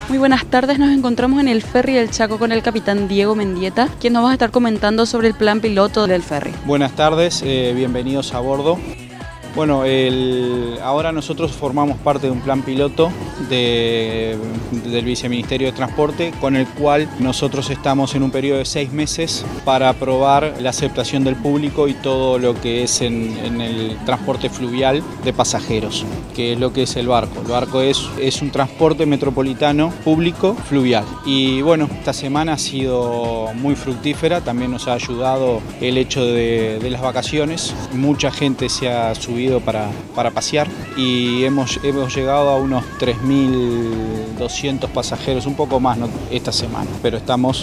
Muy buenas tardes, nos encontramos en el ferry del Chaco con el capitán Diego Mendieta, quien nos va a estar comentando sobre el plan piloto del ferry. Buenas tardes, bienvenidos a bordo. Bueno, ahora nosotros formamos parte de un plan piloto del Viceministerio de Transporte, con el cual nosotros estamos en un periodo de 6 meses para aprobar la aceptación del público y todo lo que es en el transporte fluvial de pasajeros, que es lo que es el barco. El barco es un transporte metropolitano público fluvial. Y bueno, esta semana ha sido muy fructífera, también nos ha ayudado el hecho de las vacaciones. Mucha gente se ha subido para pasear y hemos llegado a unos 3.200 pasajeros, un poco más, ¿no?, esta semana, pero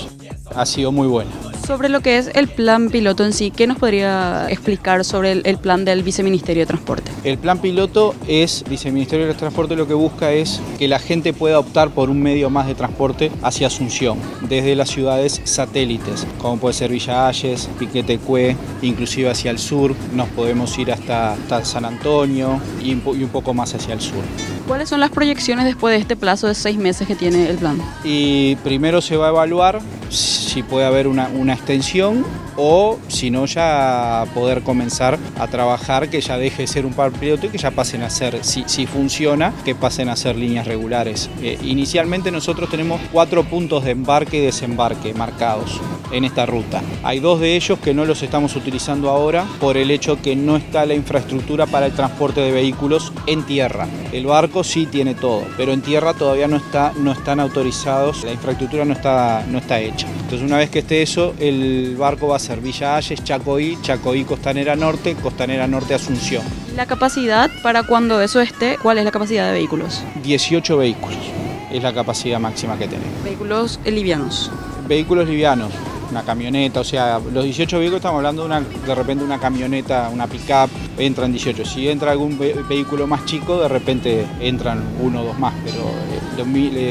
ha sido muy buena. Sobre lo que es el plan piloto en sí, ¿qué nos podría explicar sobre el plan del Viceministerio de Transporte? El plan piloto Viceministerio de Transporte lo que busca es que la gente pueda optar por un medio más de transporte hacia Asunción, desde las ciudades satélites, como puede ser Villa Hayes, Piquetecué, inclusive hacia el sur, nos podemos ir hasta San Antonio y un poco más hacia el sur. ¿Cuáles son las proyecciones después de este plazo de 6 meses que tiene el plan? Y primero se va a evaluar si puede haber una extensión o si no ya poder comenzar a trabajar, que ya deje de ser un plan piloto y que ya pasen a ser, si funciona, que pasen a ser líneas regulares. Inicialmente nosotros tenemos 4 puntos de embarque y desembarque marcados en esta ruta. Hay 2 de ellos que no los estamos utilizando ahora por el hecho que no está la infraestructura para el transporte de vehículos en tierra. El barco sí tiene todo, pero en tierra todavía no están autorizados, la infraestructura no está hecha. Entonces una vez que esté eso, el barco va a ser Villa Hayes, Chacoí, Costanera Norte Asunción. La capacidad para cuando eso esté, ¿cuál es la capacidad de vehículos? 18 vehículos es la capacidad máxima que tenemos. ¿Vehículos livianos? Vehículos livianos, una camioneta, o sea, los 18 vehículos estamos hablando de repente una camioneta, una pick-up, entran 18. Si entra algún vehículo más chico, de repente entran 1 o 2 más, pero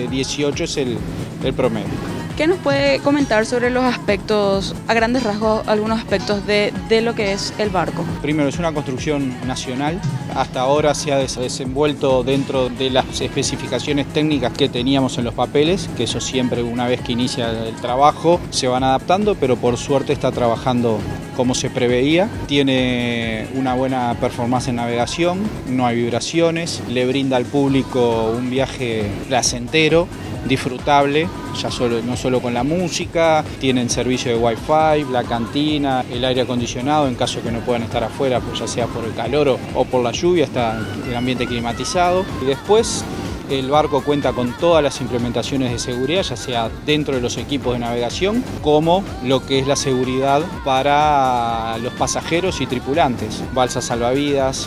18 es el promedio. ¿Qué nos puede comentar sobre los aspectos, a grandes rasgos, algunos aspectos de lo que es el barco? Primero, es una construcción nacional. Hasta ahora se ha desenvuelto dentro de las especificaciones técnicas que teníamos en los papeles, que eso siempre, una vez que inicia el trabajo, se van adaptando, pero por suerte está trabajando como se preveía. Tiene una buena performance en navegación, no hay vibraciones, le brinda al público un viaje placentero, disfrutable, no solo con la música, tienen servicio de Wi-Fi, la cantina, el aire acondicionado en caso que no puedan estar afuera, pues ya sea por el calor o por la lluvia, está el ambiente climatizado. Y después el barco cuenta con todas las implementaciones de seguridad, ya sea dentro de los equipos de navegación, como lo que es la seguridad para los pasajeros y tripulantes. Balsas salvavidas,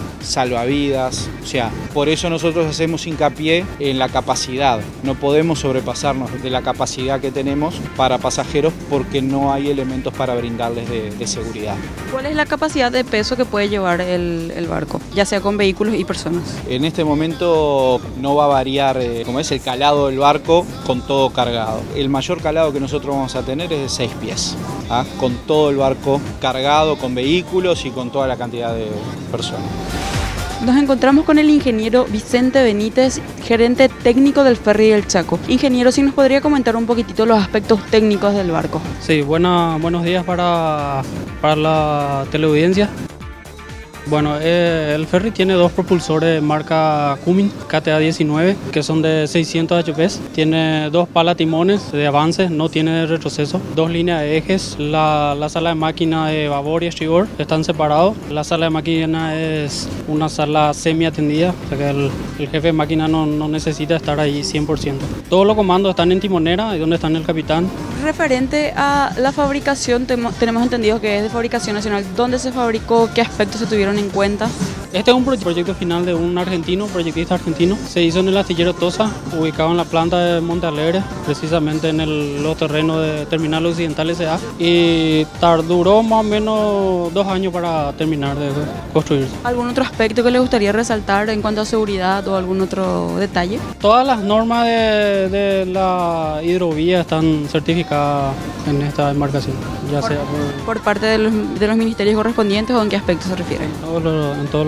o sea, por eso nosotros hacemos hincapié en la capacidad. No podemos sobrepasarnos de la capacidad que tenemos para pasajeros porque no hay elementos para brindarles de seguridad. ¿Cuál es la capacidad de peso que puede llevar el barco, ya sea con vehículos y personas? En este momento no va a variar como es el calado del barco con todo cargado. El mayor calado que nosotros vamos a tener es de 6 pies, con todo el barco cargado, con vehículos y con toda la cantidad de personas. Nos encontramos con el ingeniero Vicente Benítez, gerente técnico del ferry del Chaco. Ingeniero, ¿sí nos podría comentar un poquitito los aspectos técnicos del barco? Sí, buenos días para la teleaudiencia. Bueno, el ferry tiene 2 propulsores marca Cummins KTA-19 que son de 600 HP. Tiene 2 palatimones de avance, no tiene retroceso, 2 líneas de ejes. La sala de máquina de babor y estribor están separados. La sala de máquina es una sala semi atendida, o sea que el jefe de máquina no necesita estar ahí 100%. Todos los comandos están en timonera, ahí donde está el capitán. Referente a la fabricación, tenemos entendido que es de fabricación nacional. ¿Dónde se fabricó? ¿Qué aspectos se tuvieron en cuenta? Este es un proyecto final de un proyectista argentino. Se hizo en el astillero Tosa, ubicado en la planta de Monte Alegre, precisamente en los terrenos de Terminal Occidental S.A. Y duró más o menos 2 años para terminar de construirse. ¿Algún otro aspecto que le gustaría resaltar en cuanto a seguridad o algún otro detalle? Todas las normas de la hidrovía están certificadas en esta embarcación, ya sea por parte de los ministerios correspondientes, o en qué aspecto se refiere. en todos los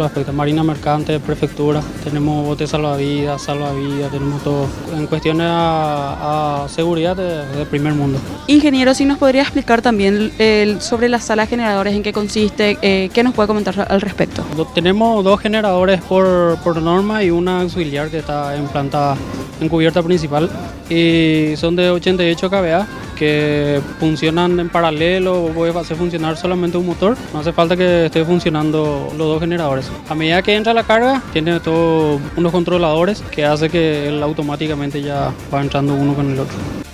aspectos, marina mercante, prefectura, tenemos botes salvavidas, tenemos todo. En cuestiones a seguridad de primer mundo. Ingeniero, si nos podría explicar también sobre las salas generadores, en qué consiste, qué nos puede comentar al respecto. Tenemos 2 generadores por norma y una auxiliar que está implantada en cubierta principal y son de 88 kVA que funcionan en paralelo, puede hacer funcionar solamente un motor, no hace falta que esté funcionando los 2 generadores. A medida que entra la carga, tiene todos unos controladores que hace que él automáticamente ya va entrando uno con el otro.